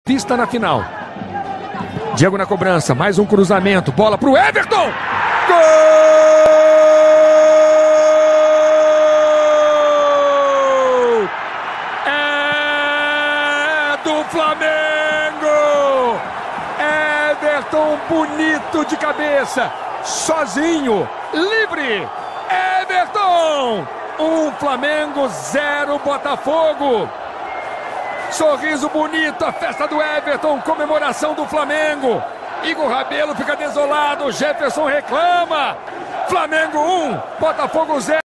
Vista na final. Diego na cobrança, mais um cruzamento, bola pro Everton! Gol! É do Flamengo! Everton bonito de cabeça, sozinho, livre! Everton! 1 Flamengo, 0 Botafogo! Sorriso bonito, a festa do Everton, comemoração do Flamengo. Igor Rabelo fica desolado, Jefferson reclama. Flamengo 1, Botafogo 0.